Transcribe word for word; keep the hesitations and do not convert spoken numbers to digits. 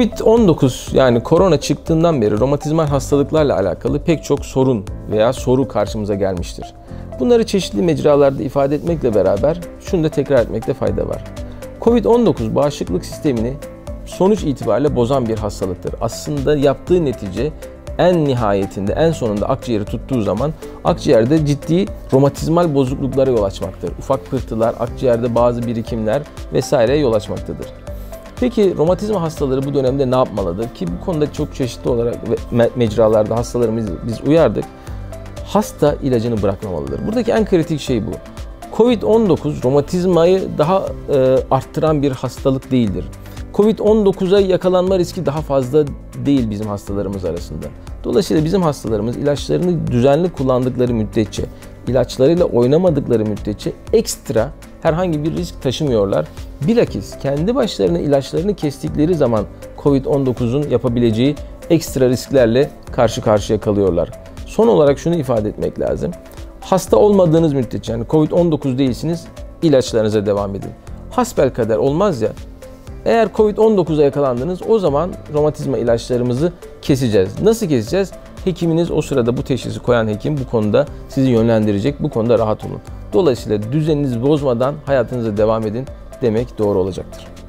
Covid on dokuz yani korona çıktığından beri romatizmal hastalıklarla alakalı pek çok sorun veya soru karşımıza gelmiştir. Bunları çeşitli mecralarda ifade etmekle beraber şunu da tekrar etmekte fayda var. Covid on dokuz bağışıklık sistemini sonuç itibariyle bozan bir hastalıktır. Aslında yaptığı netice en nihayetinde, en sonunda akciğeri tuttuğu zaman akciğerde ciddi romatizmal bozukluklara yol açmaktadır. Ufak pıhtılar, akciğerde bazı birikimler vesaireye yol açmaktadır. Peki romatizma hastaları bu dönemde ne yapmalıdır? Ki bu konuda çok çeşitli olarak me mecralarda hastalarımızı biz uyardık. Hasta ilacını bırakmamalıdır. Buradaki en kritik şey bu. Covid on dokuz romatizmayı daha e, arttıran bir hastalık değildir. Covid on dokuza yakalanma riski daha fazla değil bizim hastalarımız arasında. Dolayısıyla bizim hastalarımız ilaçlarını düzenli kullandıkları müddetçe, ilaçlarıyla oynamadıkları müddetçe ekstra herhangi bir risk taşımıyorlar. Bilakis kendi başlarına ilaçlarını kestikleri zaman Covid on dokuzun yapabileceği ekstra risklerle karşı karşıya kalıyorlar. Son olarak şunu ifade etmek lazım. Hasta olmadığınız müddetçe, yani Covid on dokuz değilsiniz, ilaçlarınıza devam edin. Hasbelkader olmaz ya, eğer Covid on dokuza yakalandınız, o zaman romatizma ilaçlarımızı keseceğiz. Nasıl keseceğiz? Hekiminiz, o sırada bu teşhisi koyan hekim bu konuda sizi yönlendirecek, bu konuda rahat olun. Dolayısıyla düzeninizi bozmadan hayatınıza devam edin demek doğru olacaktır.